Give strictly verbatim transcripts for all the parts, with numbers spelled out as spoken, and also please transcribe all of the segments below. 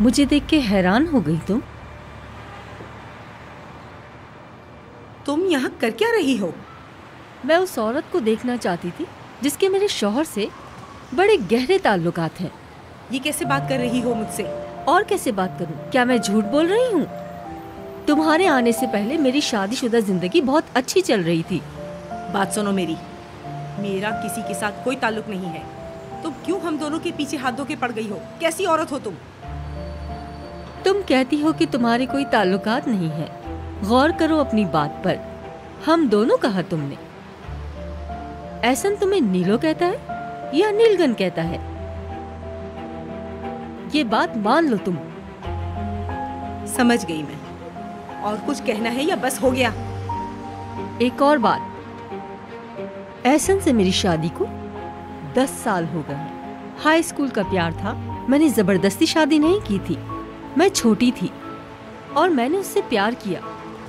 मुझे देख के हैरान हो गई तुम? तुम यहाँ कर क्या रही हो? मैं उस औरत को देखना चाहती थी जिसके मेरे शौहर से बड़े गहरे ताल्लुकात हैं। ये कैसे बात कर रही हो मुझसे? और कैसे बात करूं? क्या मैं झूठ बोल रही हूँ? तुम्हारे आने से पहले मेरी शादीशुदा जिंदगी बहुत अच्छी चल रही थी। बात सुनो मेरी, मेरा किसी के साथ कोई ताल्लुक नहीं है। तुम क्यों हम दोनों के पीछे हाथ धो के पड़ गई हो? कैसी औरत हो तुम? तुम कहती हो कि तुम्हारे कोई ताल्लुकात नहीं है। गौर करो अपनी बात पर। हम दोनों कहा तुमने। एहसन तुम्हें नीलो कहता है या नीलगन कहता है? ये बात मान लो तुम। समझ गई मैं। और कुछ कहना है या बस हो गया? एक और बात, एहसन से मेरी शादी को दस साल हो गए। हाई स्कूल का प्यार था। मैंने जबरदस्ती शादी नहीं की थी। मैं छोटी थी और मैंने उससे प्यार किया।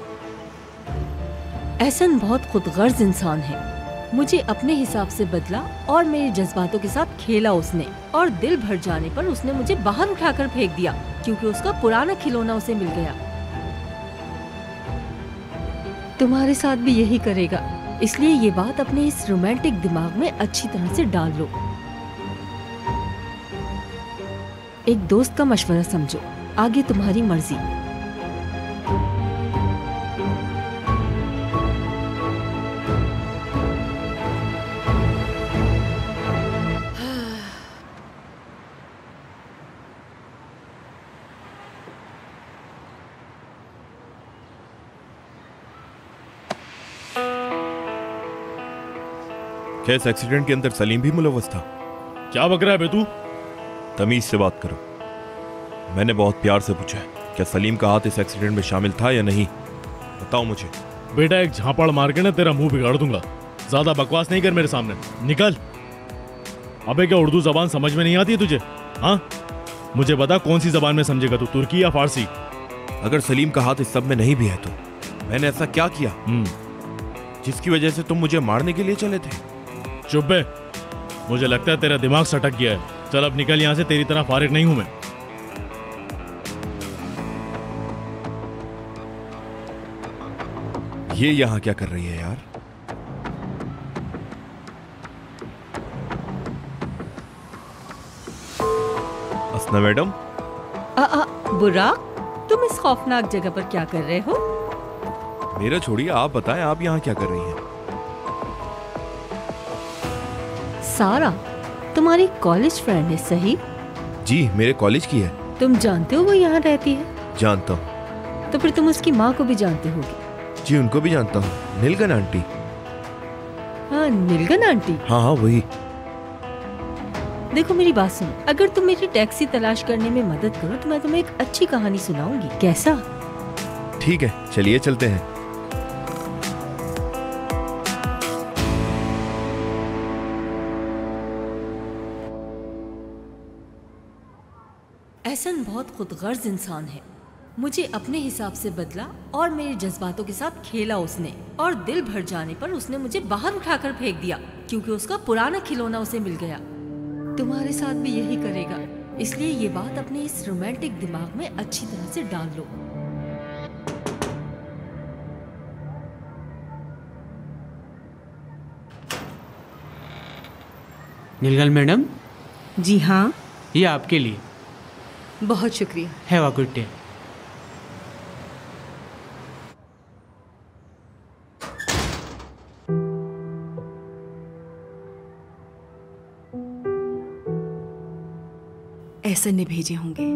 एहसन बहुत खुदगर्ज इंसान है। मुझे अपने हिसाब से बदला और मेरे जज्बातों के साथ खेला उसने, और दिल भर जाने पर उसने मुझे बाहर उठाकर फेंक दिया क्योंकि उसका पुराना खिलौना उसे मिल गया। तुम्हारे साथ भी यही करेगा, इसलिए ये बात अपने इस रोमांटिक दिमाग में अच्छी तरह से डाल लो। एक दोस्त का मशवरा समझो, आगे तुम्हारी मर्जी। क्या इस एक्सीडेंट के अंदर सलीम भी मुलव्वस था? क्या बक रहा है बे तू? तमीज से बात करो। मैंने बहुत प्यार से पूछा है, क्या सलीम का हाथ इस एक्सीडेंट में शामिल था या नहीं? बताओ मुझे। बेटा एक झापड़ मार के ना तेरा मुंह बिगाड़ दूंगा। ज्यादा बकवास नहीं कर मेरे सामने, निकल। अबे क्या उर्दू जबान समझ में नहीं आती है तुझे? हाँ मुझे बता, कौन सी जबान में समझेगा तू, तुर्की या फारसी? अगर सलीम का हाथ इस सब में नहीं भी है तो मैंने ऐसा क्या किया जिसकी वजह से तुम मुझे मारने के लिए चले थे? चुप बे, मुझे लगता है तेरा दिमाग सटक गया है। चल अब निकल यहाँ से, तेरी तरह फारिग नहीं हूं मैं। ये यहाँ क्या कर रही है यार? असना मैडम। आ, आ, बुराक, तुम इस खौफनाक जगह पर क्या कर रहे हो? मेरा छोड़िए, आप बताएं आप यहाँ क्या कर रही हैं? सारा तुम्हारी कॉलेज फ्रेंड है सही? जी मेरे कॉलेज की है। तुम जानते हो वो यहाँ रहती है? जानता हूँ। तो फिर तुम उसकी माँ को भी जानते होगे? जी उनको भी जानता हूँ, नीलगन आंटी। हाँ नीलगन आंटी। हाँ हाँ वही। देखो मेरी बात सुनो, अगर तुम मेरी टैक्सी तलाश करने में मदद करो तो मैं तुम्हें एक अच्छी कहानी सुनाऊंगी, कैसा? ठीक है चलिए चलते हैं। एहसन बहुत खुदगर्ज इंसान है। मुझे अपने हिसाब से बदला और मेरे जज्बातों के साथ खेला उसने, और दिल भर जाने पर उसने मुझे बाहर उठाकर फेंक दिया क्योंकि उसका पुराना खिलौना उसे मिल गया। तुम्हारे साथ भी यही करेगा, इसलिए ये बात अपने इस रोमांटिक दिमाग में अच्छी तरह से डाल लो। नीलगन मैडम। जी हाँ। ये आपके लिए। बहुत शुक्रिया। Have a good day. Ehsan ने भेजे होंगे।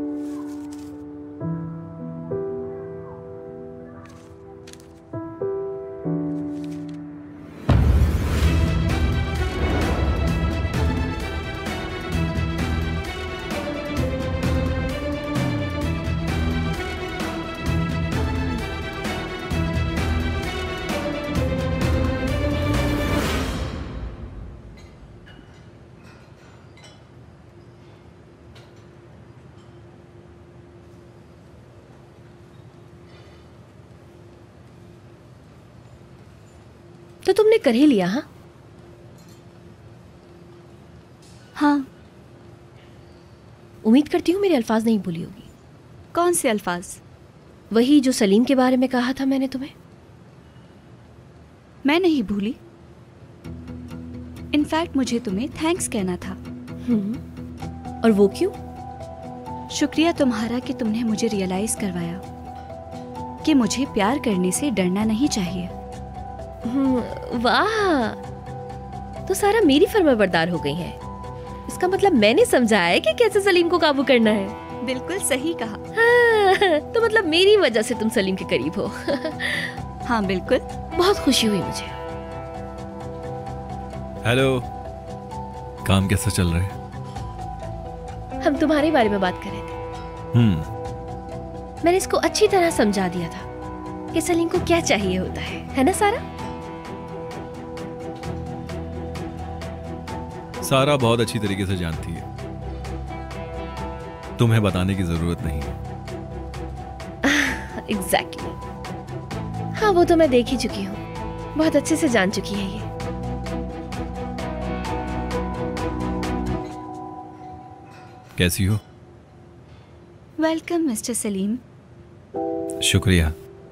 तो तुमने कर ही लिया? हाँ हाँ। उम्मीद करती हूँ मेरे अल्फाज नहीं भूली होगी। कौन से अल्फाज? वही जो सलीम के बारे में कहा था मैंने तुम्हें। मैं नहीं भूली। इनफैक्ट मुझे तुम्हें थैंक्स कहना था। और वो क्यों? शुक्रिया तुम्हारा कि तुमने मुझे रियलाइज करवाया कि मुझे प्यार करने से डरना नहीं चाहिए। वाह, तो सारा मेरी फर्माबरदार हो गई है। इसका मतलब मैंने समझाया है कि कैसे सलीम को काबू करना है। बिल्कुल सही कहा। हाँ, तो मतलब मेरी वजह से तुम सलीम के करीब हो। हाँ बिल्कुल। बहुत खुशी हुई मुझे। हेलो, काम कैसा चल रहा है? हम तुम्हारे बारे में बात कर रहे थे। हम्म मैंने इसको अच्छी तरह समझा दिया था कि सलीम को क्या चाहिए होता है, है ना सारा? सारा बहुत अच्छी तरीके से जानती है, तुम्हें बताने की जरूरत नहीं है। Exactly exactly. हाँ, वो तो मैं देख ही चुकी हूँ, बहुत अच्छे से जान चुकी है ये। कैसी हो? Welcome mister Salim. शुक्रिया।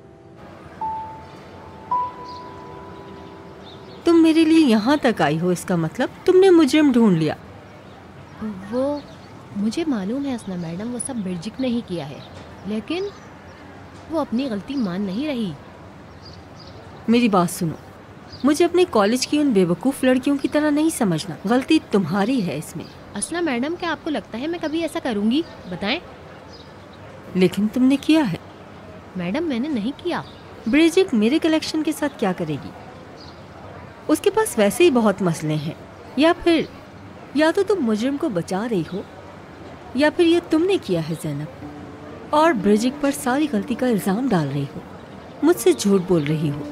तुम मेरे लिए यहाँ तक आई हो, इसका मतलब तुमने मुजरिम ढूंढ लिया। वो मुझे मालूम है असना मैडम, वो सब बिरजिक ने ही किया है, लेकिन वो अपनी गलती मान नहीं रही। मेरी बात सुनो, मुझे अपने कॉलेज की उन बेवकूफ़ लड़कियों की तरह नहीं समझना। गलती तुम्हारी है इसमें। असना मैडम, क्या आपको लगता है मैं कभी ऐसा करूँगी? बताएं। लेकिन तुमने किया है। मैडम मैंने नहीं किया। ब्रिजिक मेरे कलेक्शन के साथ क्या करेगी? उसके पास वैसे ही बहुत मसले हैं। या फिर या तो तुम मुजरिम को बचा रही हो, या फिर ये तुमने किया है ज़ैनब, और ब्रिजिक पर सारी गलती का इल्ज़ाम डाल रही हो, मुझसे झूठ बोल रही हो।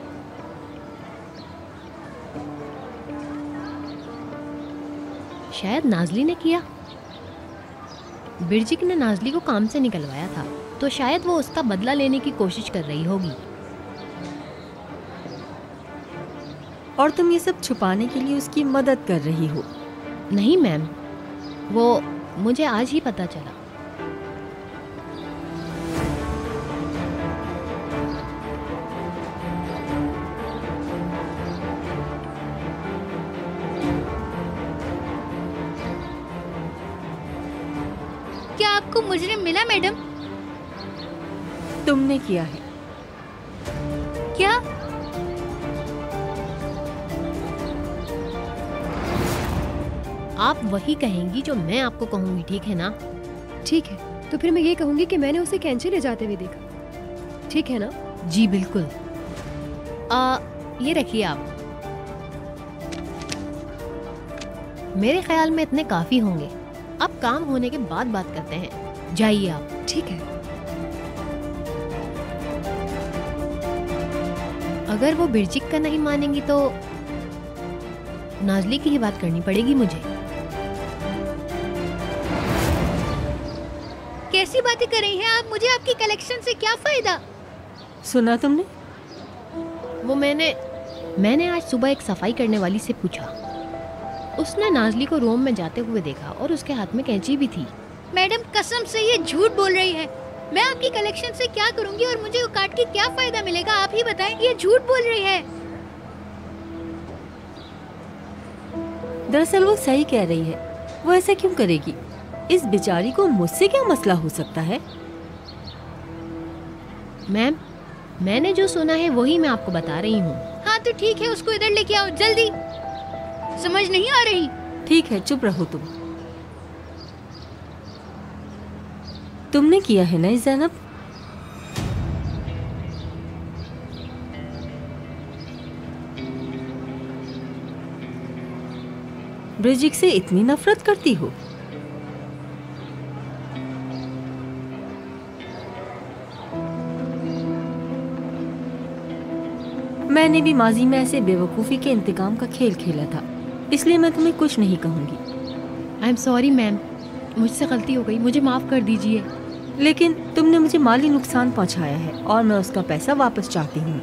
शायद नाजली ने किया। बिरजिक ने नाजली को काम से निकलवाया था, तो शायद वो उसका बदला लेने की कोशिश कर रही होगी। और तुम ये सब छुपाने के लिए उसकी मदद कर रही हो। नहीं मैम, वो मुझे आज ही पता चला। क्या आपको मुजरिम मिला मैडम? तुमने किया है। क्या? आप वही कहेंगी जो मैं आपको कहूंगी, ठीक है ना? ठीक है, तो फिर मैं ये कहूंगी कि मैंने उसे कैंची ले जाते हुए देखा, ठीक है ना? जी बिल्कुल। आ, ये रखिए आप। मेरे ख्याल में इतने काफी होंगे। अब काम होने के बाद बात करते हैं। जाइए आप। ठीक है। अगर वो बिरजिक का नहीं मानेंगी तो नाजली की ही बात करनी पड़ेगी मुझे। कैसी बातें कर रही हैं आप? मुझे आपकी कलेक्शन से क्या फायदा? सुना तुमने? वो मैंने मैंने आज सुबह एक सफाई करने वाली से पूछा। उसने नाजली को रूम में जाते हुए देखा और उसके हाथ में कैंची भी थी। मैडम कसम से ये झूठ बोल रही है। मैं आपकी कलेक्शन से क्या करूंगी और मुझे वो काट के क्या फायदा मिलेगा? आप ही बताएं। ये झूठ बोल रही है। दरअसल वो सही कह रही है। वो ऐसा क्यों करेगी? इस बेचारी को मुझसे क्या मसला हो सकता है? मैम, मैंने जो सुना है वही मैं आपको बता रही हूँ। हाँ तो ठीक है, उसको इधर लेके आओ जल्दी। समझ नहीं आ रही? ठीक है, चुप रहो तुम। तुमने किया है ना ज़ैनब? ब्रिजिक से इतनी नफरत करती हो? मैंने भी माजी में ऐसे बेवकूफ़ी के इंतकाम का खेल खेला था, इसलिए मैं तुम्हें कुछ नहीं कहूँगी। आई एम सॉरी मैम, मुझसे गलती हो गई, मुझे माफ़ कर दीजिए। लेकिन तुमने मुझे माली नुकसान पहुँचाया है और मैं उसका पैसा वापस चाहती हूँ।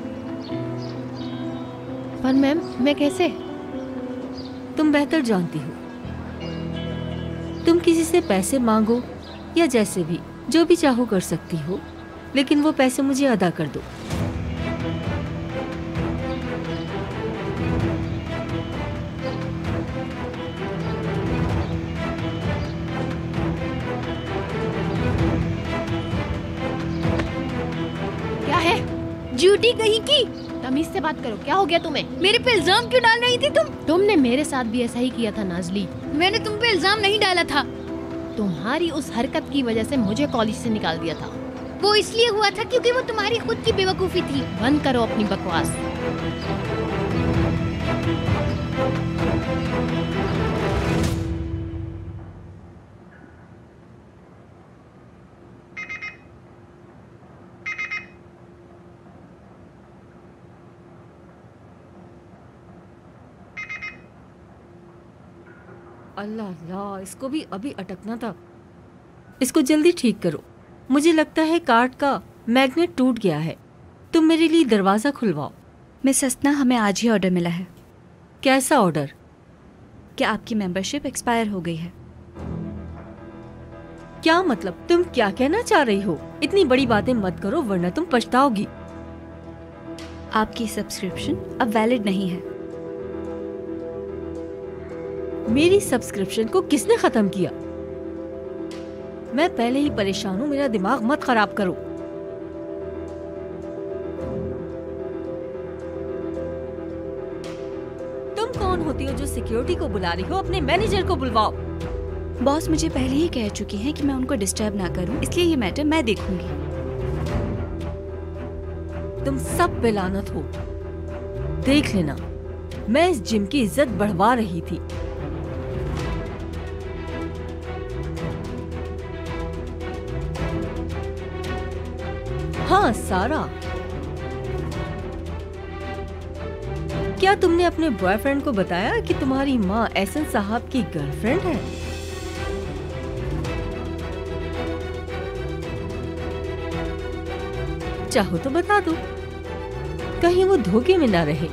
पर मैम, मैं कैसे? तुम बेहतर जानती हो। तुम किसी से पैसे मांगो या जैसे भी, जो भी चाहो कर सकती हो, लेकिन वो पैसे मुझे अदा कर दो। क्या है? झूठी कहीं की। तमीज से बात करो, क्या हो गया तुम्हें? मेरे पे इल्जाम क्यों डाल रही थी तुम? तुमने मेरे साथ भी ऐसा ही किया था नाजली। मैंने तुम पे इल्जाम नहीं डाला था। तुम्हारी उस हरकत की वजह से मुझे कॉलेज से निकाल दिया था। वो इसलिए हुआ था क्योंकि वो तुम्हारी खुद की बेवकूफी थी। बंद करो अपनी बकवास। अल्लाह अल्लाह, इसको भी अभी अटकना था। इसको जल्दी ठीक करो। मुझे लगता है कार्ड का मैग्नेट टूट गया है। तुम मेरे लिए दरवाजा खुलवाओ। मिस हसना, हमें आज ही ऑर्डर मिला है। कैसा ऑर्डर? क्या आपकी मेंबरशिप एक्सपायर हो गई है? क्या मतलब? तुम क्या कहना चाह रही हो? इतनी बड़ी बातें मत करो वरना तुम पछताओगी। आपकी सब्सक्रिप्शन अब वैलिड नहीं है। मेरी सब्सक्रिप्शन को किसने खत्म किया? मैं पहले ही परेशान हूँ, मेरा दिमाग मत खराब करो। तुम कौन होती हो जो सिक्योरिटी को बुला रही हो? अपने मैनेजर को बुलवाओ। बॉस मुझे पहले ही कह चुकी हैं कि मैं उनको डिस्टर्ब ना करूं, इसलिए ये मैटर मैं देखूंगी। तुम सब पे लानत हो। देख लेना, मैं इस जिम की इज्जत बढ़वा रही थी। हाँ सारा, क्या तुमने अपने बॉयफ्रेंड को बताया कि तुम्हारी माँ एहसन साहब की गर्लफ्रेंड है? चाहो तो बता दो, कहीं वो धोखे में ना रहे।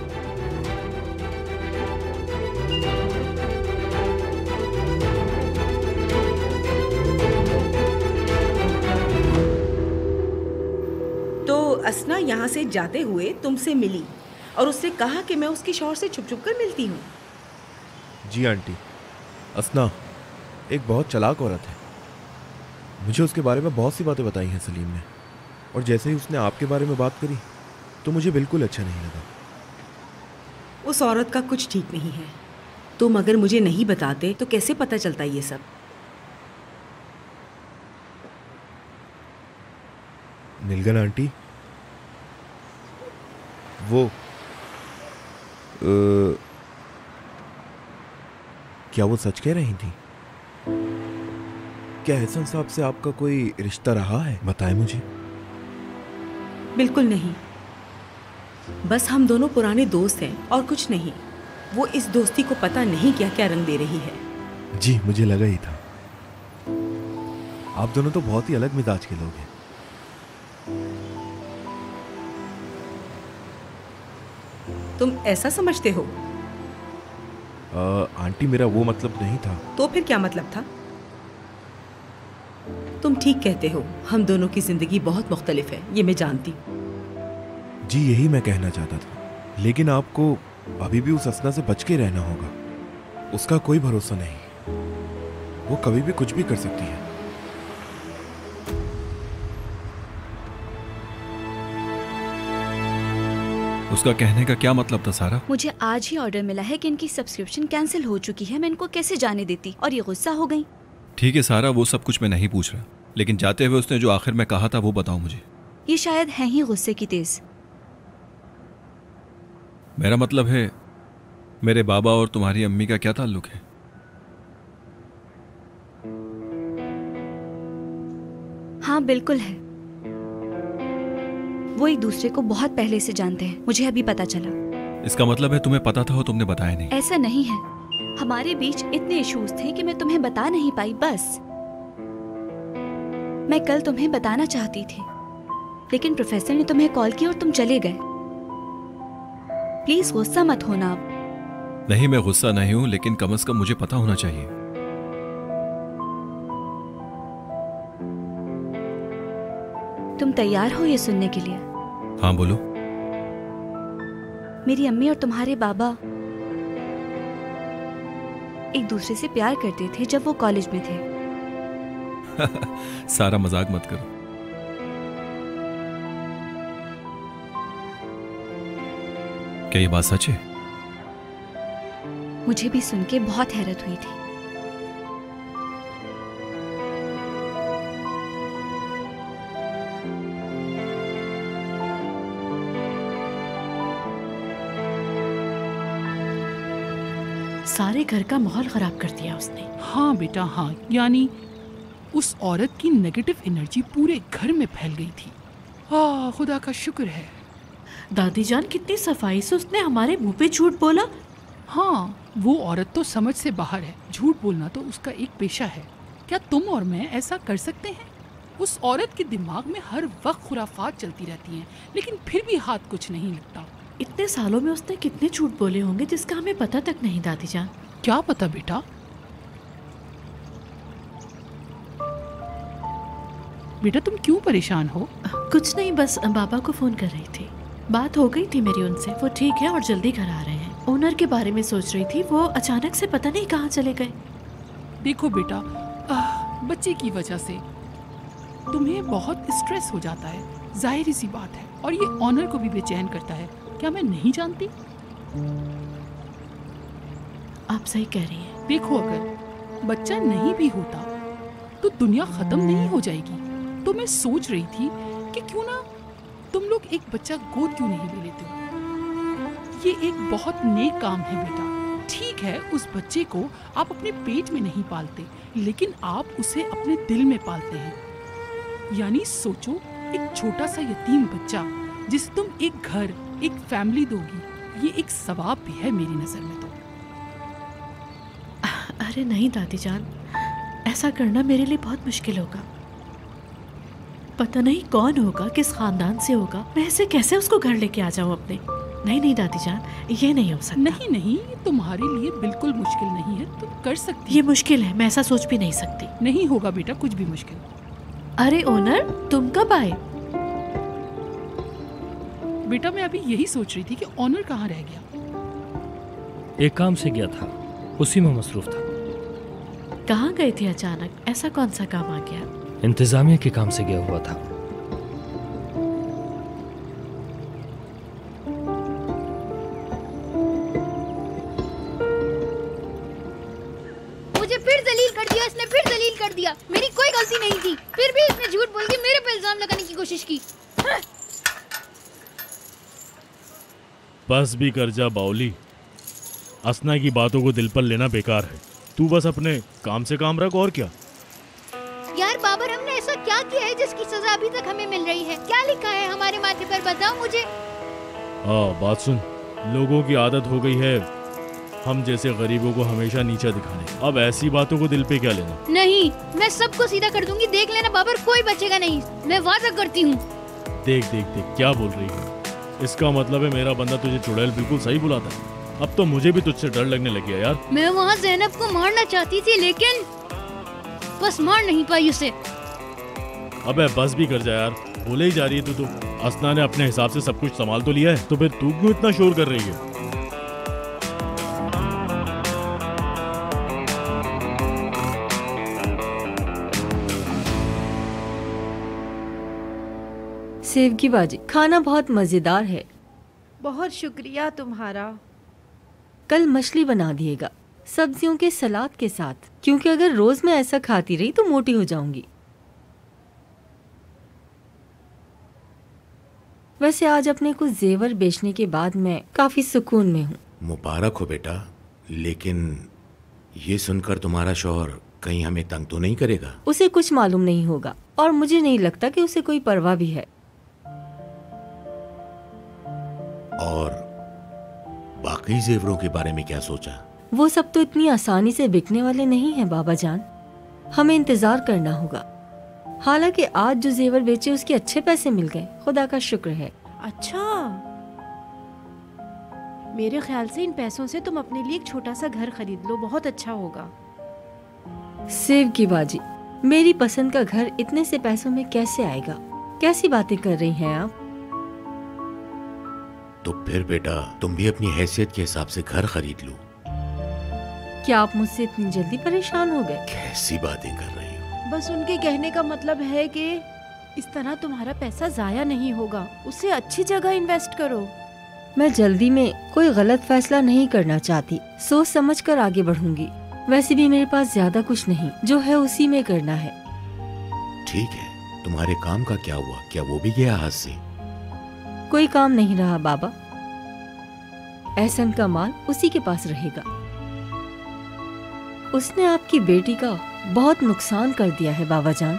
असना यहाँ से जाते हुए तुमसे मिली और उसने कहा कि मैं उसके शौहर से छुप छुप कर मिलती हूँ। जी आंटी, असना एक बहुत चालाक औरत है। मुझे उसके बारे में बहुत सी बातें बताई हैं सलीम ने, और जैसे ही उसने आपके बारे में बात करी तो मुझे बिल्कुल अच्छा नहीं लगा। उस औरत का कुछ ठीक नहीं है। तुम अगर मुझे नहीं बताते तो कैसे पता चलता ये सब? नीलगन आंटी, वो आ, क्या वो सच कह रही थी? क्या एहसन साहब से आपका कोई रिश्ता रहा है? बताएं मुझे। बिल्कुल नहीं, बस हम दोनों पुराने दोस्त हैं और कुछ नहीं। वो इस दोस्ती को पता नहीं क्या क्या रंग दे रही है। जी मुझे लगा ही था। आप दोनों तो बहुत ही अलग मिजाज के लोग हैं। तुम ऐसा समझते हो? आ, आंटी मेरा वो मतलब नहीं था। तो फिर क्या मतलब था? तुम ठीक कहते हो, हम दोनों की जिंदगी बहुत मुख्तलिफ है, ये मैं जानती। जी यही मैं कहना चाहता था, लेकिन आपको अभी भी उस असना से बच के रहना होगा। उसका कोई भरोसा नहीं, वो कभी भी कुछ भी कर सकती है। उसका कहने का क्या मतलब था सारा? मुझे आज ही ऑर्डर मिला है कि इनकी सब्सक्रिप्शन कैंसिल हो चुकी है। मैं इनको कैसे जाने देती, और ये गुस्सा हो गई। ठीक है सारा, वो सब कुछ मैं नहीं पूछ रहा, लेकिन जाते हुए उसने जो आखिर में कहा था वो बताओ मुझे। ये शायद है ही गुस्से की तेज। मेरा मतलब है, मेरे बाबा और तुम्हारी अम्मी का क्या ताल्लुक है? हाँ बिल्कुल है, वो एक दूसरे को बहुत पहले से जानते हैं, मुझे अभी पता चला। इसका मतलब है तुम्हें पता था और तुमने बताया नहीं? ऐसा नहीं है, हमारे बीच इतने इश्यूज थे कि मैं तुम्हें बता नहीं पाई। बस मैं कल तुम्हें बताना चाहती थी, लेकिन प्रोफेसर ने तुम्हें कॉल किया और तुम चले गए। प्लीज गुस्सा मत होना आप। नहीं मैं गुस्सा नहीं हूँ, लेकिन कम से कम मुझे पता होना चाहिए। तुम तैयार हो ये सुनने के लिए? हाँ बोलो। मेरी अम्मी और तुम्हारे बाबा एक दूसरे से प्यार करते थे जब वो कॉलेज में थे। सारा मजाक मत करो। क्या ये बात सच है? मुझे भी सुन के बहुत हैरत हुई थी। सारे घर का माहौल खराब कर दिया उसने। हाँ बेटा हाँ, यानी उस औरत की नेगेटिव एनर्जी पूरे घर में फैल गई थी। आ, खुदा का शुक्र है। दादी जान कितनी सफाई से उसने हमारे मुंह पे झूठ बोला। हाँ, वो औरत तो समझ से बाहर है। झूठ बोलना तो उसका एक पेशा है। क्या तुम और मैं ऐसा कर सकते हैं? उस औरत के दिमाग में हर वक्त खुराफात चलती रहती हैं, लेकिन फिर भी हाथ कुछ नहीं लगता। इतने सालों में उसने कितने झूठ बोले होंगे जिसका हमें पता तक नहीं दादी जान। क्या पता बेटा? बेटा तुम क्यों परेशान हो? कुछ नहीं, बस बाबा को फोन कर रही थी। बात हो गई थी मेरी उनसे, वो ठीक है और जल्दी घर आ रहे हैं। ओनर के बारे में सोच रही थी, वो अचानक से पता नहीं कहाँ चले गए। देखो बेटा, आह, बच्चे की वजह से तुम्हें बहुत स्ट्रेस हो जाता है, जाहिर सी बात है, और ये ऑनर को भी बेचैन करता है। क्या मैं नहीं जानती? आप सही कह रही हैं। देखो, अगर बच्चा नहीं भी होता तो दुनिया खत्म नहीं हो जाएगी। तो मैं सोच रही थी कि क्यों ना तुम लोग एक बच्चा गोद क्यों नहीं ले लेते हो। ये एक बहुत नेक काम है बेटा। ठीक है, उस बच्चे को आप अपने पेट में नहीं पालते, लेकिन आप उसे अपने दिल में पालते हैं। यानी सोचो, एक छोटा सा यतीम बच्चा जिसे तुम एक घर, एक फैमिली दोगी, ये एक सवाब भी है मेरी नजर में तो। अरे नहीं दादी जान, ऐसा करना मेरे लिए बहुत मुश्किल होगा। पता नहीं कौन होगा, किस खानदान से होगा, मैं ऐसे कैसे उसको घर लेके आ जाऊं अपने। नहीं नहीं दादी जान, ये नहीं हो सकता। नहीं नहीं, तुम्हारे लिए बिल्कुल मुश्किल नहीं है, तुम कर सकती। ये मुश्किल है, मैं ऐसा सोच भी नहीं सकती। नहीं होगा बेटा कुछ भी मुश्किल। अरे ओनर, तुम कब आए? बेटा मैं अभी यही सोच रही थी कि ऑनर कहाँ रह गया। एक काम से गया था, उसी में मसरूफ था। कहाँ गए थे अचानक? ऐसा कौन सा काम आ गया? इंतजामिया के काम से गया हुआ था। मुझे फिर जलील कर दिया इसने, फिर जलील कर दिया। मेरी कोई गलती नहीं थी, फिर भी इसने झूठ बोल के मेरे पे इल्जाम लगाने की कोशिश की। बस भी कर जा बाउली, असना की बातों को दिल पर लेना बेकार है। तू बस अपने काम से काम रख, और क्या। यार बाबर, हमने ऐसा क्या किया है जिसकी सजा अभी तक हमें मिल रही है? क्या लिखा है हमारे माथे पर, बताओ मुझे। हाँ बात सुन, लोगों की आदत हो गई है हम जैसे गरीबों को हमेशा नीचा दिखाने। अब ऐसी बातों को दिल पे क्या लेना। नहीं, मैं सबको सीधा कर दूंगी, देख लेना बाबर, कोई बचेगा नहीं, मैं वादा करती हूँ। देख देख देख क्या बोल रही है। इसका मतलब है मेरा बंदा तुझे चुड़ैल बिल्कुल सही बुलाता है। अब तो मुझे भी तुझसे डर लगने लग गया यार। मैं वहाँ ज़ैनब को मारना चाहती थी, लेकिन बस मार नहीं पाई उसे। अबे बस भी कर जा यार, बोले ही जा रही है तू तो। असना ने अपने हिसाब से सब कुछ संभाल तो लिया है, तो फिर तू क्यों इतना शोर कर रही है। सेव की भाजी, खाना बहुत मजेदार है। बहुत शुक्रिया तुम्हारा। कल मछली बना दिएगा सब्जियों के सलाद के साथ, क्योंकि अगर रोज मैं ऐसा खाती रही तो मोटी हो जाऊंगी। वैसे आज अपने कुछ जेवर बेचने के बाद मैं काफी सुकून में हूँ। मुबारक हो बेटा, लेकिन ये सुनकर तुम्हारा शौहर कहीं हमें तंग तो नहीं करेगा? उसे कुछ मालूम नहीं होगा, और मुझे नहीं लगता कि उसे कोई परवाह भी है। और बाकी जेवरों के बारे में क्या सोचा? वो सब तो इतनी आसानी से बिकने वाले नहीं हैं बाबा जान, हमें इंतजार करना होगा। हालांकि आज जो जेवर बेचे उसके अच्छे पैसे मिल गए, खुदा का शुक्र है। अच्छा, मेरे ख्याल से इन पैसों से तुम अपने लिए एक छोटा सा घर खरीद लो, बहुत अच्छा होगा। सेव की बाजी, मेरी पसंद का घर इतने से पैसों में कैसे आएगा? कैसी बातें कर रही हैं आप? तो फिर बेटा तुम भी अपनी हैसियत के हिसाब से घर खरीद लो। क्या आप मुझसे इतनी जल्दी परेशान हो गए? कैसी बातें कर रही हो? बस उनके कहने का मतलब है कि इस तरह तुम्हारा पैसा जाया नहीं होगा, उसे अच्छी जगह इन्वेस्ट करो। मैं जल्दी में कोई गलत फैसला नहीं करना चाहती, सोच समझ कर आगे बढ़ूंगी। वैसे भी मेरे पास ज्यादा कुछ नहीं, जो है उसी में करना है। ठीक है, तुम्हारे काम का क्या हुआ? क्या वो भी गया हाथ से? कोई काम नहीं रहा बाबा, एहसन का माल उसी के पास रहेगा। उसने आपकी बेटी का बहुत नुकसान कर दिया है बाबा जान।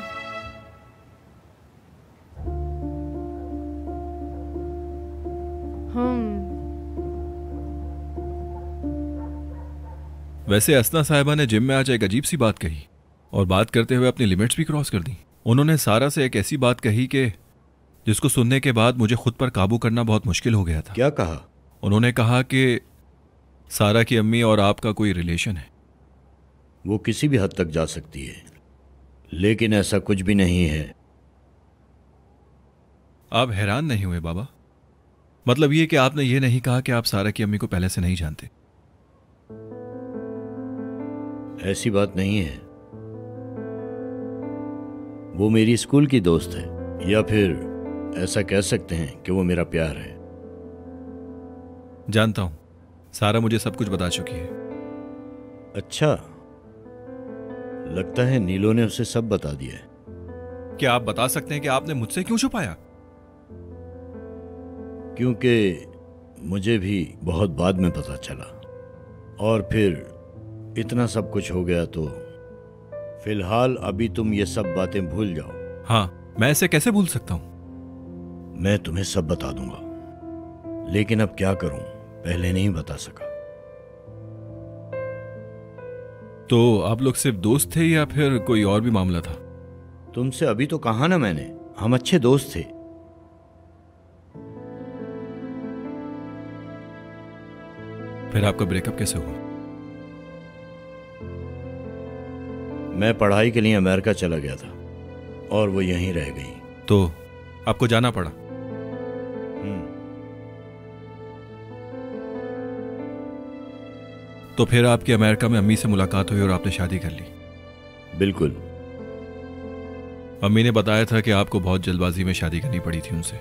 वैसे असना साहिबा ने जिम में आज एक अजीब सी बात कही और बात करते हुए अपनी लिमिट्स भी क्रॉस कर दी। उन्होंने सारा से एक ऐसी बात कही कि जिसको सुनने के बाद मुझे खुद पर काबू करना बहुत मुश्किल हो गया था। क्या कहा? उन्होंने कहा कि सारा की अम्मी और आपका कोई रिलेशन है। वो किसी भी हद तक जा सकती है, लेकिन ऐसा कुछ भी नहीं है। आप हैरान नहीं हुए बाबा? मतलब ये कि आपने ये नहीं कहा कि आप सारा की अम्मी को पहले से नहीं जानते? ऐसी बात नहीं है। वो मेरी स्कूल की दोस्त है, या फिर ऐसा कह सकते हैं कि वो मेरा प्यार है। जानता हूं, सारा मुझे सब कुछ बता चुकी है। अच्छा, लगता है नीलो ने उसे सब बता दिया है। क्या आप बता सकते हैं कि आपने मुझसे क्यों छुपाया? क्योंकि मुझे भी बहुत बाद में पता चला, और फिर इतना सब कुछ हो गया, तो फिलहाल अभी तुम ये सब बातें भूल जाओ। हाँ, मैं इसे कैसे भूल सकता हूं? मैं तुम्हें सब बता दूंगा, लेकिन अब क्या करूं, पहले नहीं बता सका। तो आप लोग सिर्फ दोस्त थे या फिर कोई और भी मामला था? तुमसे अभी तो कहा ना मैंने, हम अच्छे दोस्त थे। फिर आपका ब्रेकअप कैसे हुआ? मैं पढ़ाई के लिए अमेरिका चला गया था और वो यहीं रह गई। तो आपको जाना पड़ा? तो फिर आपकी अमेरिका में अम्मी से मुलाकात हुई और आपने शादी कर ली? बिल्कुल। अम्मी ने बताया था कि आपको बहुत जल्दबाजी में शादी करनी पड़ी थी उनसे।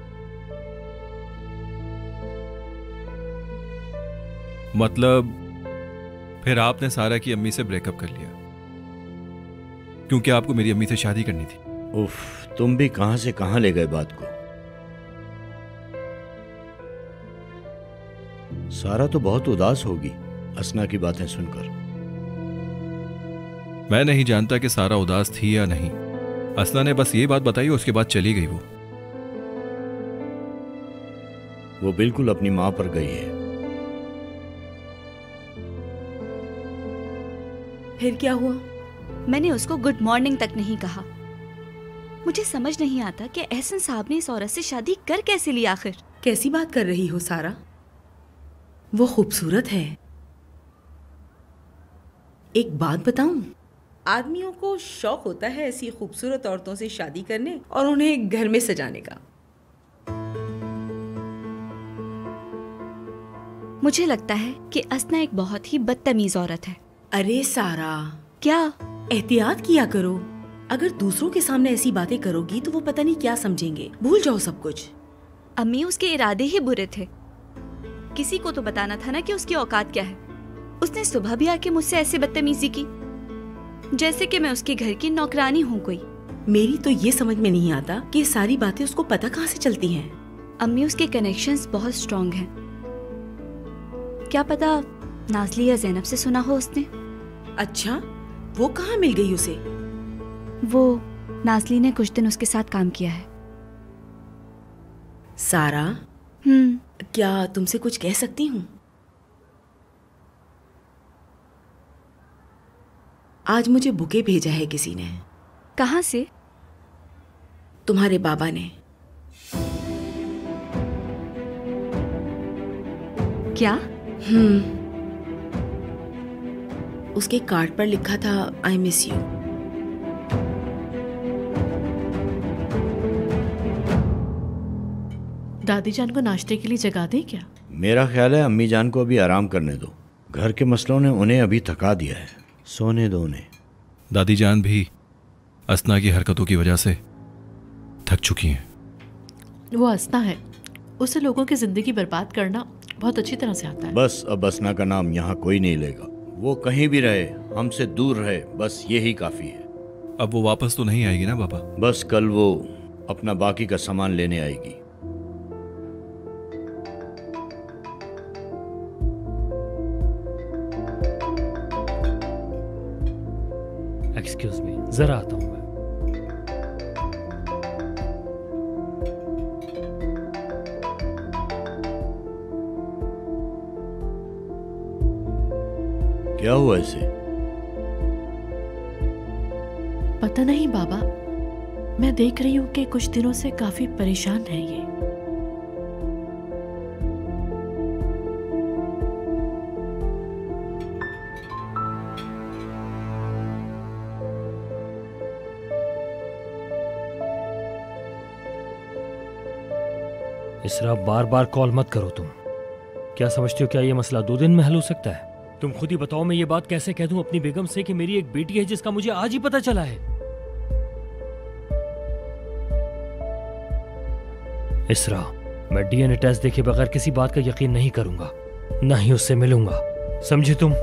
मतलब फिर आपने सारा की अम्मी से ब्रेकअप कर लिया क्योंकि आपको मेरी अम्मी से शादी करनी थी। उफ, तुम भी कहां से कहां ले गए बात को। सारा तो बहुत उदास होगी असना की बातें सुनकर। मैं नहीं जानता कि सारा उदास थी या नहीं। असना ने बस ये बात बताई, उसके बाद चली गई। वो वो बिल्कुल अपनी मां पर गई है। फिर क्या हुआ? मैंने उसको गुड मॉर्निंग तक नहीं कहा। मुझे समझ नहीं आता कि एहसन साहब ने इस औरत से शादी कर कैसे ली आखिर। कैसी बात कर रही हो सारा? वो खूबसूरत है। एक बात बताऊं, आदमियों को शौक होता है ऐसी खूबसूरत औरतों से शादी करने और उन्हें घर में सजाने का। मुझे लगता है कि असना एक बहुत ही बदतमीज औरत है। अरे सारा, क्या? एहतियात किया करो। अगर दूसरों के सामने ऐसी बातें करोगी तो वो पता नहीं क्या समझेंगे। भूल जाओ सब कुछ। अम्मी, उसके इरादे ही बुरे थे। किसी को तो बताना था ना कि उसकी औकात क्या है। उसने सुबह भी आके मुझसे ऐसे बदतमीजी की जैसे कि मैं उसके घर की नौकरानी हूँ कोई। मेरी तो ये समझ में नहीं आता कि ये सारी बातें उसको पता कहाँ से चलती हैं। अम्मी, उसके कनेक्शंस बहुत स्ट्रॉन्ग हैं। क्या पता नाज़ली या ज़ैनब से सुना हो उसने। अच्छा, वो कहाँ मिल गई उसे? वो नाज़ली ने कुछ दिन उसके साथ काम किया है। सारा, हम्म, क्या तुमसे कुछ कह सकती हूँ? आज मुझे बुके भेजा है किसी ने। कहाँ से? तुम्हारे बाबा ने। क्या? हम्म, उसके कार्ड पर लिखा था आई मिस यू। दादी जान को नाश्ते के लिए जगा दें क्या? मेरा ख्याल है अम्मी जान को अभी आराम करने दो। घर के मसलों ने उन्हें अभी थका दिया है, सोने दो उन्हें। दादी जान भी असना की हरकतों की वजह से थक चुकी हैं। वो असना है, उसे लोगों की जिंदगी बर्बाद करना बहुत अच्छी तरह से आता है। बस अब असना का नाम यहाँ कोई नहीं लेगा। वो कहीं भी रहे, हमसे दूर रहे, बस यही काफी है। अब वो वापस तो नहीं आएगी ना पापा? बस कल वो अपना बाकी का सामान लेने आएगी। एक्सक्यूज मी, जरा आता हूं मैं। क्या हुआ इसे? पता नहीं बाबा, मैं देख रही हूँ कि कुछ दिनों से काफी परेशान है ये। इसरा, बार बार कॉल मत करो। तुम क्या समझती हो, क्या ये मसला दो दिन में हल हो सकता है? तुम खुद ही बताओ, मैं ये बात कैसे कह दूं अपनी बेगम से कि मेरी एक बेटी है जिसका मुझे आज ही पता चला है। इसरा, मैं डीएनए टेस्ट देखे बगैर किसी बात का यकीन नहीं करूंगा, ना ही उससे मिलूंगा, समझे तुम?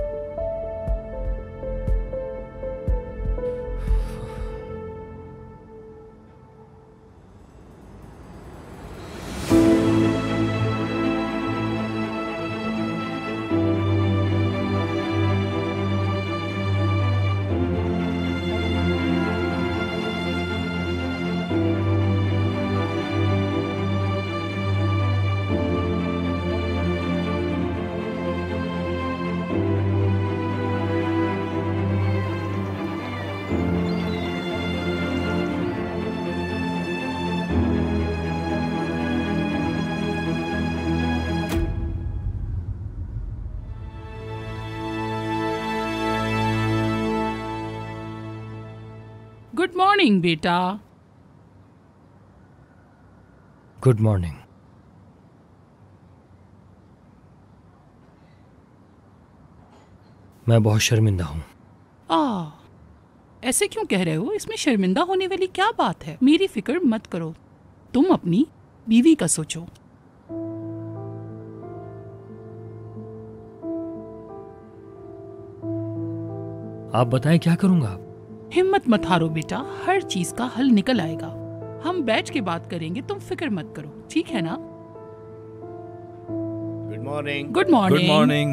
गुड मॉर्निंग बेटा। Good morning. मैं बहुत शर्मिंदा हूं। आ, ऐसे क्यों कह रहे हो? इसमें शर्मिंदा होने वाली क्या बात है? मेरी फिक्र मत करो, तुम अपनी बीवी का सोचो। आप बताएं क्या करूंगा? हिम्मत मत हारो बेटा, हर चीज का हल निकल आएगा। हम बैठ के बात करेंगे, तुम फिक्र मत करो, ठीक है ना? Good morning. Good morning. Good morning.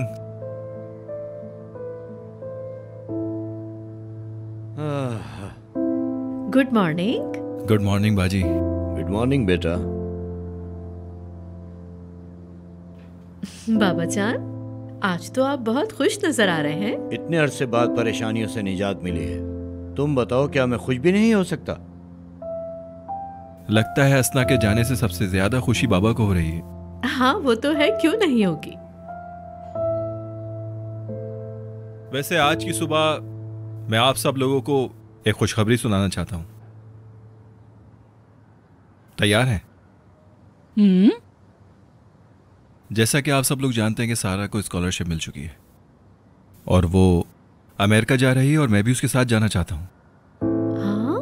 Good morning. Good morning बाजी। गुड मॉर्निंग बेटा। बाबा जान, आज तो आप बहुत खुश नजर आ रहे हैं। इतने अरसे बाद परेशानियों से निजात मिली है। तुम बताओ, क्या मैं खुश भी नहीं हो सकता? लगता है असना के जाने से सबसे ज्यादा खुशी बाबा को हो रही है। हाँ वो तो है, क्यों नहीं होगी। वैसे आज की सुबह मैं आप सब लोगों को एक खुशखबरी सुनाना चाहता हूं। तैयार हैं? हम्म। जैसा कि आप सब लोग जानते हैं कि सारा को स्कॉलरशिप मिल चुकी है और वो अमेरिका जा रही है और मैं भी उसके साथ जाना चाहता हूं। हाँ?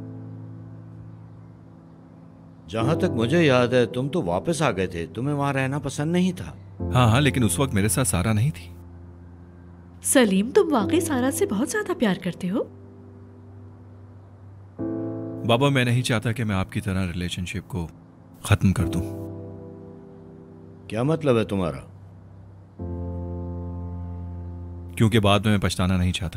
जहां तक मुझे याद है तुम तो वापस आ गए थे, तुम्हें वहां रहना पसंद नहीं था। हाँ हाँ, लेकिन उस वक्त मेरे साथ सारा नहीं थी। सलीम, तुम वाकई सारा से बहुत ज्यादा प्यार करते हो। बाबा, मैं नहीं चाहता कि मैं आपकी तरह रिलेशनशिप को खत्म कर दूं। क्या मतलब है तुम्हारा? क्योंकि बाद में मैं पछताना नहीं चाहता।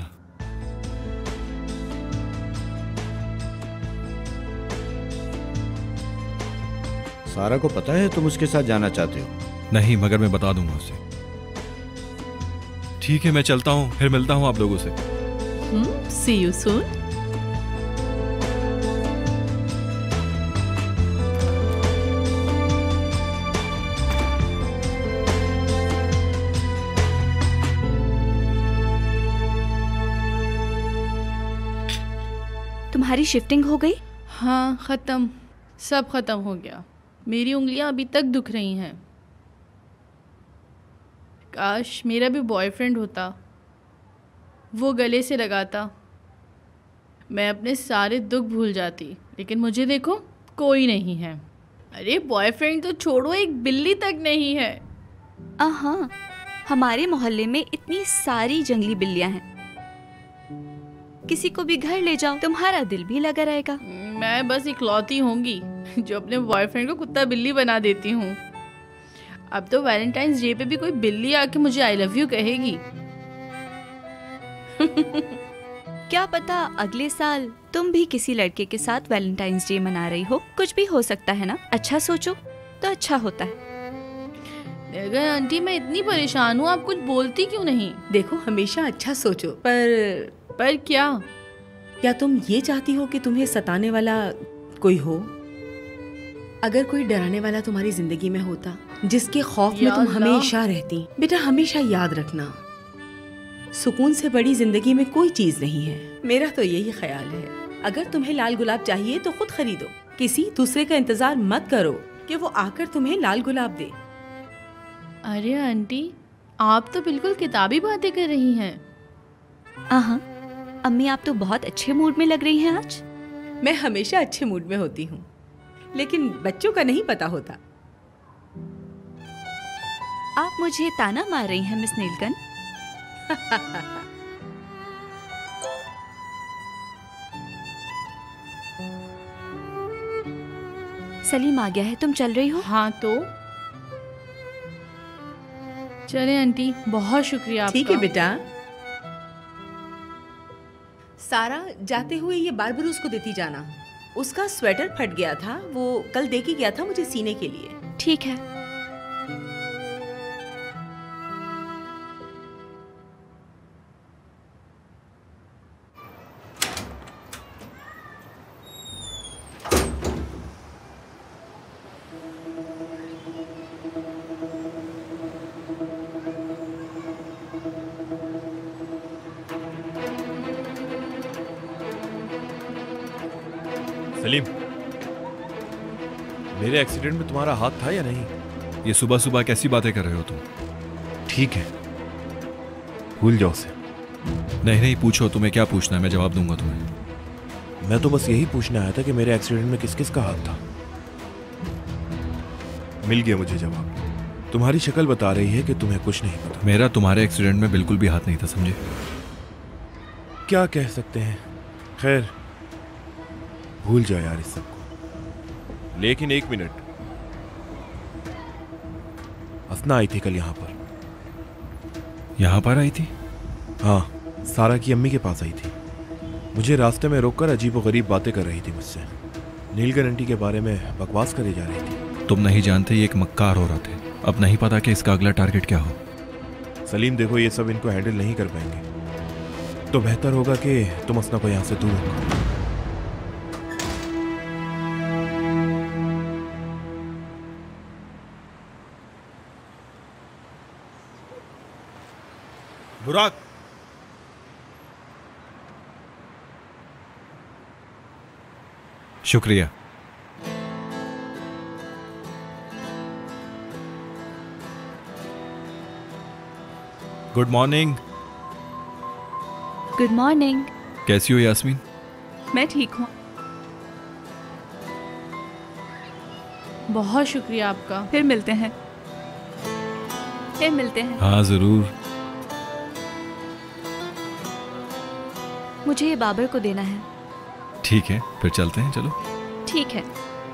सारा को पता है तुम उसके साथ जाना चाहते हो? नहीं, मगर मैं बता दूंगा उसे। ठीक है, मैं चलता हूं, फिर मिलता हूं आप लोगों से। Hmm, see you soon. तुम्हारी शिफ्टिंग हो गई? हाँ, खत्म, सब खत्म हो गया। मेरी उंगलियां अभी तक दुख रही हैं। काश मेरा भी बॉयफ्रेंड होता, वो गले से लगाता, मैं अपने सारे दुख भूल जाती। लेकिन मुझे देखो, कोई नहीं है। अरे बॉयफ्रेंड तो छोड़ो, एक बिल्ली तक नहीं है। हाँ, हमारे मोहल्ले में इतनी सारी जंगली बिल्लियां हैं, किसी को भी घर ले जाओ, तुम्हारा दिल भी लगा रहेगा। मैं बस इकलौती होंगी जो अपने बॉयफ्रेंड को कुत्ता बिल्ली बना देती हूँ। अब तो वैलेंटाइंस डे पे भी कोई बिल्ली आके मुझे आई लव यू कहेगी। क्या पता अगले साल तुम भी किसी लड़के के साथ वैलेंटाइंस डे मना रही हो, कुछ भी हो सकता है ना। अच्छा सोचो तो अच्छा होता है। अगर आंटी मैं इतनी परेशान हूँ, आप कुछ बोलती क्यों नहीं? देखो, हमेशा अच्छा सोचो। पर पर क्या? क्या तुम ये चाहती हो कि तुम्हें सताने वाला कोई हो? अगर कोई डराने वाला तुम्हारी जिंदगी में होता, जिसके खौफ में तुम हमेशा रहती, बेटा हमेशा याद रखना, सुकून से बड़ी जिंदगी में कोई चीज नहीं है। मेरा तो यही ख्याल है। अगर तुम्हें लाल गुलाब चाहिए तो खुद खरीदो, किसी दूसरे का इंतजार मत करो कि वो आकर तुम्हें लाल गुलाब दे। अरे आंटी, आप तो बिल्कुल किताबी बातें कर रही हैं। हाँ, अम्मी आप तो बहुत अच्छे मूड में लग रही हैं आज। मैं हमेशा अच्छे मूड में होती हूँ, लेकिन बच्चों का नहीं पता होता। आप मुझे ताना मार रही हैं मिस नीलकंठ? सलीम आ गया है, तुम चल रही हो? हाँ तो चले आंटी, बहुत शुक्रिया आपका। ठीक है बेटा। सारा, जाते हुए ये बारबरूस को देती जाना, उसका स्वेटर फट गया था, वो कल दे के गया था मुझे सीने के लिए। ठीक है। सलीम, मेरे एक्सीडेंट में तुम्हारा हाथ था या नहीं? ये सुबह सुबह कैसी बातें कर रहे हो तुम? ठीक है, भूल जाओ उसे। नहीं नहीं, पूछो, तुम्हें क्या पूछना है, मैं जवाब दूंगा तुम्हें। मैं तो बस यही पूछने आया था कि मेरे एक्सीडेंट में किस किस का हाथ था। मिल गया मुझे जवाब। तुम्हारी शक्ल बता रही है कि तुम्हें कुछ नहीं पता। मेरा तुम्हारे एक्सीडेंट में बिल्कुल भी हाथ नहीं था, समझे? क्या कह सकते हैं, खैर भूल जाओ यार इस सबको। लेकिन एक मिनट, असना आई थी कल यहाँ पर। यहाँ पर आई थी? हाँ, सारा की अम्मी के पास आई थी। मुझे रास्ते में रोककर अजीबोगरीब बातें कर रही थी मुझसे। नीलकंठ आंटी के बारे में बकवास करे जा रही थी। तुम नहीं जानते ये एक मक्कार औरत है। अब नहीं पता कि इसका अगला टारगेट क्या हो। सलीम देखो, ये सब इनको हैंडल नहीं कर पाएंगे, तो बेहतर होगा कि तुम असना को यहाँ से दूर रखो। बुराक, शुक्रिया। Good morning. Good morning. कैसी हो यास्मीन? मैं ठीक हूँ। बहुत शुक्रिया आपका। फिर मिलते हैं। फिर मिलते हैं। हाँ जरूर। मुझे ये बाबर को देना है। ठीक है, फिर चलते हैं, चलो। ठीक है।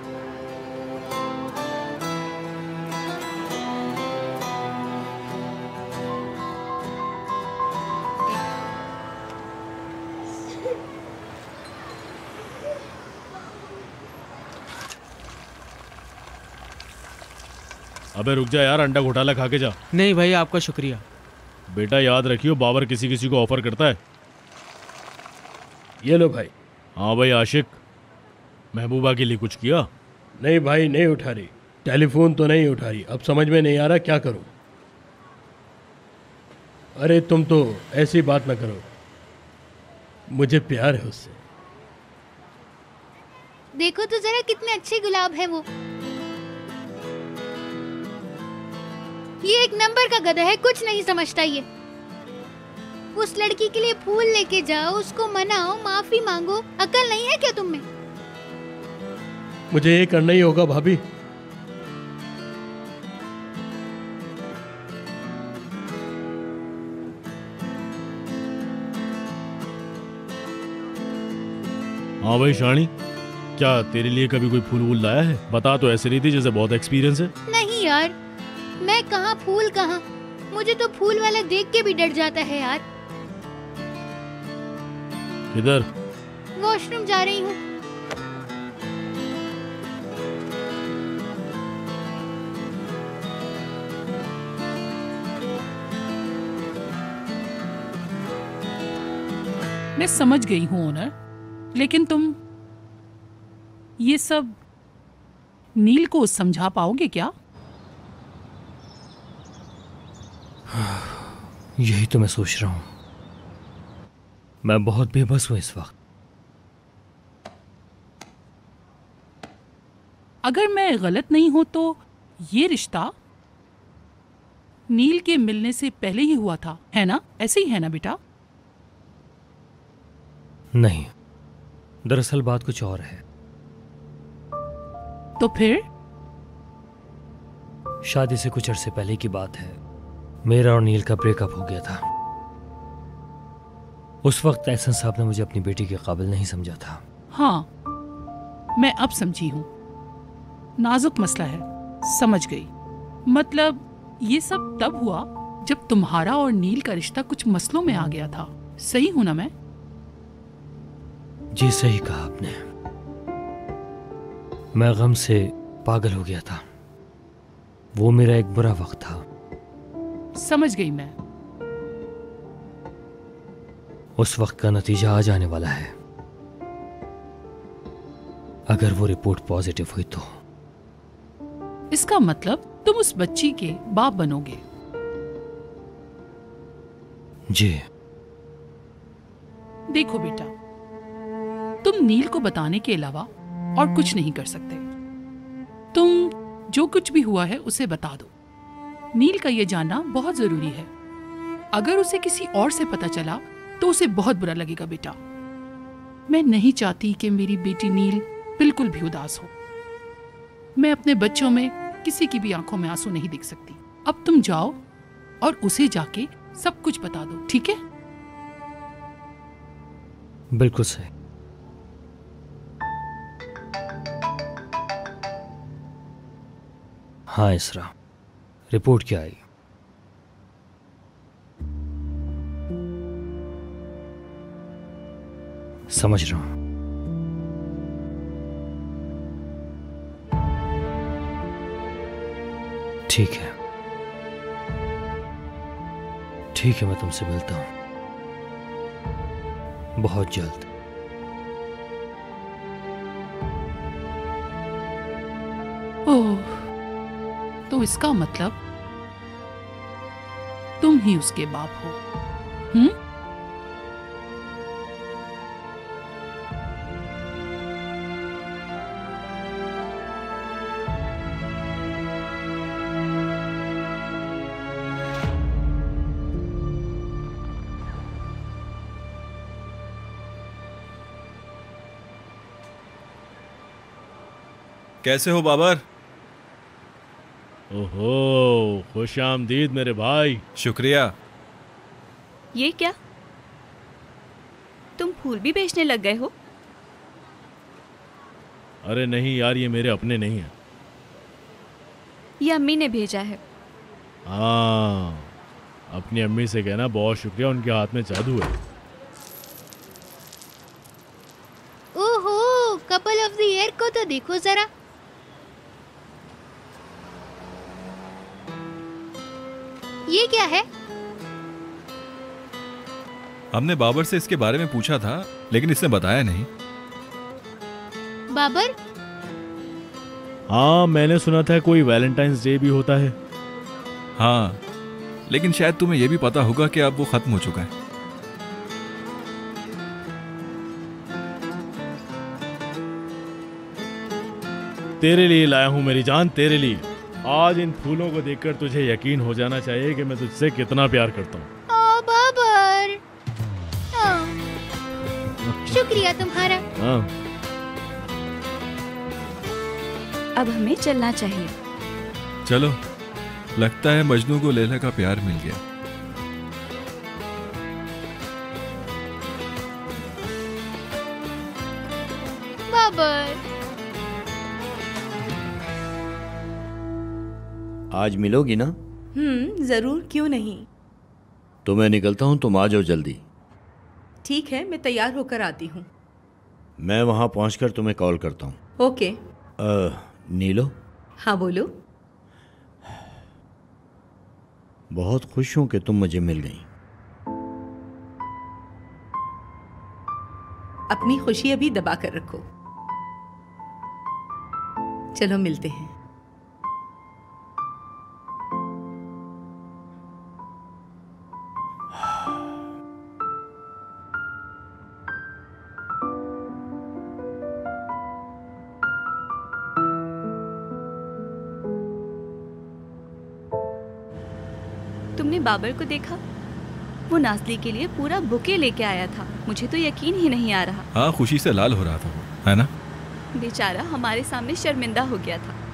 अबे रुक जा यार, अंडा घोटाला खा के जा। नहीं भाई, आपका शुक्रिया। बेटा याद रखियो, बाबर किसी किसी को ऑफर करता है। ये लो भाई। हाँ भाई आशिक, महबूबा के लिए कुछ किया? नहीं भाई, नहीं उठा रही, टेलीफोन तो नहीं उठा रही। अब समझ में नहीं आ रहा क्या करूं। अरे तुम तो ऐसी बात ना करो, मुझे प्यार है उससे। देखो तो जरा कितने अच्छे गुलाब हैं वो। ये एक नंबर का गधा है, कुछ नहीं समझता ये। उस लड़की के लिए फूल लेके जाओ, उसको मनाओ, माफी मांगो, अकल नहीं है क्या तुम में? मुझे ये करना ही होगा भाभी। हाँ भाई शानी, क्या तेरे लिए कभी कोई फूल वूल लाया है? बता तो ऐसे रही थी जैसे बहुत एक्सपीरियंस है। नहीं यार, मैं कहाँ फूल कहाँ, मुझे तो फूल वाला देख के भी डर जाता है यार। किधर? वॉशरूम जा रही हूँ। मैं समझ गई हूँ ओनर, लेकिन तुम ये सब नील को समझा पाओगे क्या? यही तो मैं सोच रहा हूँ। मैं बहुत बेबस हूँ इस वक्त। अगर मैं गलत नहीं हूं तो ये रिश्ता नील के मिलने से पहले ही हुआ था, है ना? ऐसे ही है ना बेटा? नहीं, दरअसल बात कुछ और है। तो फिर? शादी से कुछ अरसे पहले की बात है। मेरा और नील का ब्रेकअप हो गया था। उस वक्त एहसन साहब ने मुझे अपनी बेटी के काबिल नहीं समझा था। हाँ, मैं अब समझी हूँ। नाजुक मसला है, समझ गई। मतलब ये सब तब हुआ जब तुम्हारा और नील का रिश्ता कुछ मसलों में आ गया था। सही हूं ना मैं? जी सही कहा आपने। मैं गम से पागल हो गया था। वो मेरा एक बुरा वक्त था। समझ गई मैं। उस वक्त का नतीजा आ जाने वाला है। अगर वो रिपोर्ट पॉजिटिव हुई तो इसका मतलब तुम उस बच्ची के बाप बनोगे। जी। देखो बेटा, तुम नील को बताने के अलावा और कुछ नहीं कर सकते। तुम जो कुछ भी हुआ है उसे बता दो। नील का ये जानना बहुत जरूरी है। अगर उसे किसी और से पता चला तो उसे बहुत बुरा लगेगा बेटा। मैं नहीं चाहती कि मेरी बेटी नील बिल्कुल भी उदास हो। मैं अपने बच्चों में किसी की भी आंखों में आंसू नहीं देख सकती। अब तुम जाओ और उसे जाके सब कुछ बता दो, ठीक है? बिल्कुल सही। हाँ इसरा, रिपोर्ट क्या आई? समझ रहा हूं। ठीक है, ठीक है, मैं तुमसे मिलता हूं बहुत जल्द। ओह, तो इसका मतलब तुम ही उसके बाप हो, हम्म? कैसे हो बाबर? ओहो, खुश आमदीद मेरे भाई। शुक्रिया। ये क्या, तुम फूल भी बेचने लग गए हो? अरे नहीं यार, ये मेरे अपने नहीं है। ये अम्मी ने भेजा है। हाँ, अपनी अम्मी से कहना बहुत शुक्रिया, उनके हाथ में जादू है। ओहो, कपल ऑफ द ईयर को तो देखो जरा। ये क्या है? हमने बाबर से इसके बारे में पूछा था, लेकिन इसने बताया नहीं। बाबर? हाँ, मैंने सुना था कोई वैलेंटाइंस डे भी होता है। हाँ, लेकिन शायद तुम्हें यह भी पता होगा कि अब वो खत्म हो चुका है। तेरे लिए लाया हूं मेरी जान, तेरे लिए। आज इन फूलों को देखकर तुझे यकीन हो जाना चाहिए कि मैं तुझसे कितना प्यार करता हूँ। ओ बाबर, शुक्रिया तुम्हारा। हाँ। अब हमें चलना चाहिए। चलो, लगता है मजनू को लैला का प्यार मिल गया। बाबर, आज मिलोगी ना? हम्म, जरूर, क्यों नहीं। तो मैं निकलता हूँ, तुम आ जाओ जल्दी। ठीक है, मैं तैयार होकर आती हूँ। मैं वहां पहुंचकर तुम्हें कॉल करता हूँ। ओके। आ, नीलो। हाँ बोलो। बहुत खुश हूं कि तुम मुझे मिल गई। अपनी खुशी अभी दबा कर रखो। चलो मिलते हैं। तुमने बाबर को देखा? वो नाज़ली के लिए पूरा बुके लेके आया था। मुझे तो यकीन ही नहीं आ रहा। हाँ, खुशी से लाल हो रहा था वो, है ना? बेचारा हमारे सामने शर्मिंदा हो गया था।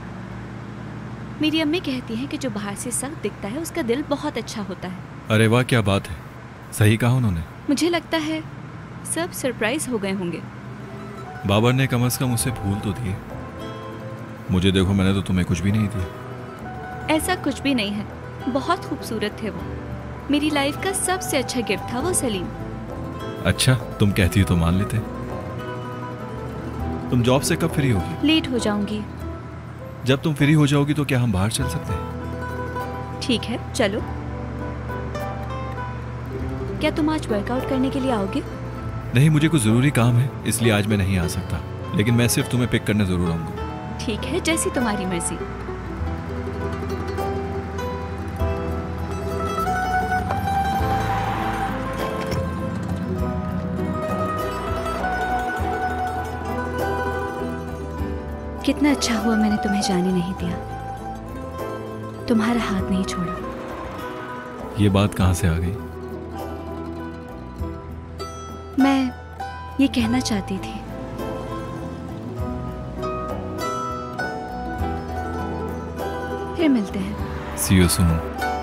मेरी अम्मी कहती हैं कि जो बाहर से सख्त दिखता है उसका दिल बहुत अच्छा होता है। अरे वाह, क्या बात है, सही कहा उन्होंने। मुझे लगता है सब सरप्राइज हो गए होंगे। बाबर ने कम से कम उसे फूल तो दिए। मुझे देखो, मैंने तो तुम्हें कुछ भी नहीं दिया। ऐसा कुछ भी नहीं है, बहुत खूबसूरत थे वो। मेरी लाइफ का सबसे अच्छा गिफ्ट था वो सलीम। अच्छा, तुम कहती हो तो मान लेते। तुम जॉब से कब फ्री होगी? लेट हो जाऊंगी। जब तुम फ्री हो जाओगी तो क्या हम बाहर चल सकते हैं? ठीक है, चलो। क्या तुम आज वर्कआउट करने के लिए आओगे? नहीं, मुझे कुछ जरूरी काम है, इसलिए आज मैं नहीं आ सकता, लेकिन मैं सिर्फ तुम्हें पिक करने जरूर आऊंगा। ठीक है, जैसी तुम्हारी मर्जी। कितना अच्छा हुआ मैंने तुम्हें जाने नहीं दिया, तुम्हारा हाथ नहीं छोड़ा। ये बात कहाँ से आ गई? मैं ये कहना चाहती थी। फिर मिलते हैं। See you soon.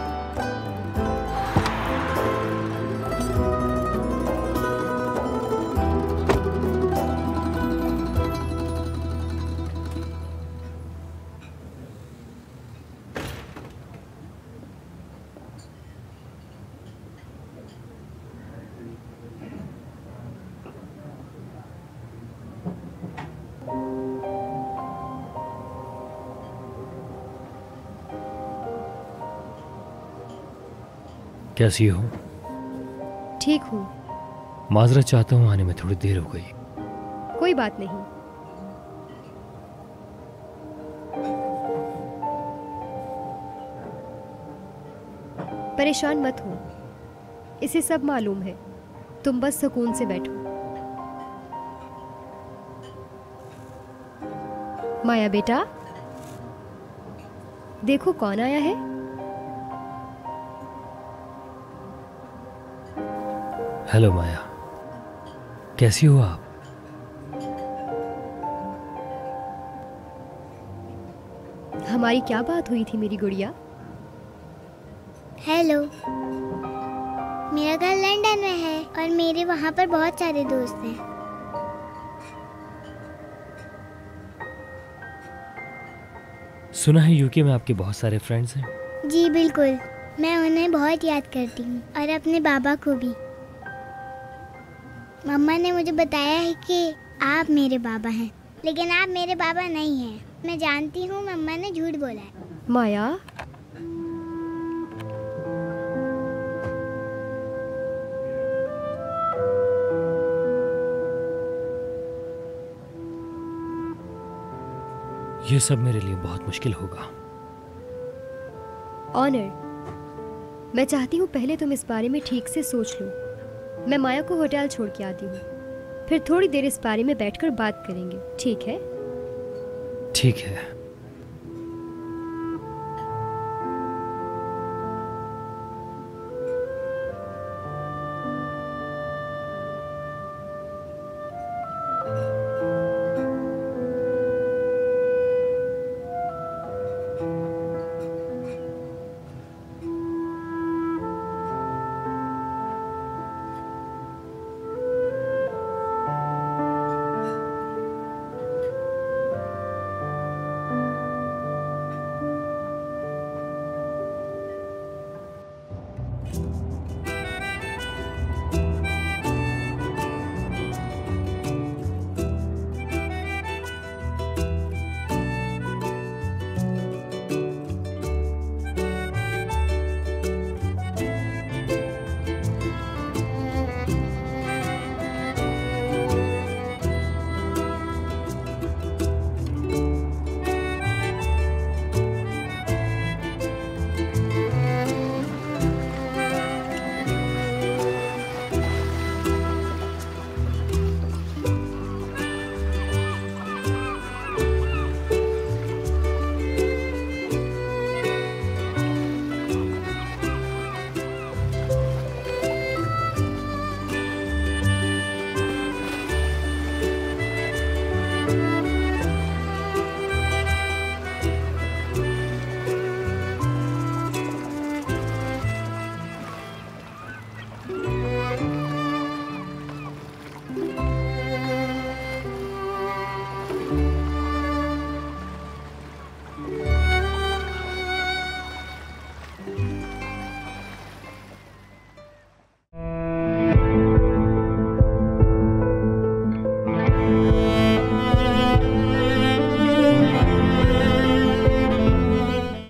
कैसी हो? ठीक हूँ। माजरत चाहता हूँ, आने में थोड़ी देर हो गई। कोई बात नहीं। परेशान मत हो, इसे सब मालूम है। तुम बस सुकून से बैठो। माया बेटा, देखो कौन आया है। हेलो माया, कैसी हो आप? हमारी क्या बात हुई थी मेरी गुड़िया? हेलो, मेरा घर लंदन में है और मेरे वहाँ पर बहुत सारे दोस्त हैं। सुना है यूके में आपके बहुत सारे फ्रेंड्स हैं। जी बिल्कुल, मैं उन्हें बहुत याद करती हूँ और अपने बाबा को भी। मम्मा ने मुझे बताया है कि आप मेरे बाबा हैं, लेकिन आप मेरे बाबा नहीं हैं। मैं जानती हूँ मम्मा ने झूठ बोला है। माया, ये सब मेरे लिए बहुत मुश्किल होगा। ऑनर, मैं चाहती हूँ पहले तुम इस बारे में ठीक से सोच लो। मैं माया को होटल छोड़ के आती हूँ, फिर थोड़ी देर इस बारे में बैठकर बात करेंगे, ठीक है? ठीक है।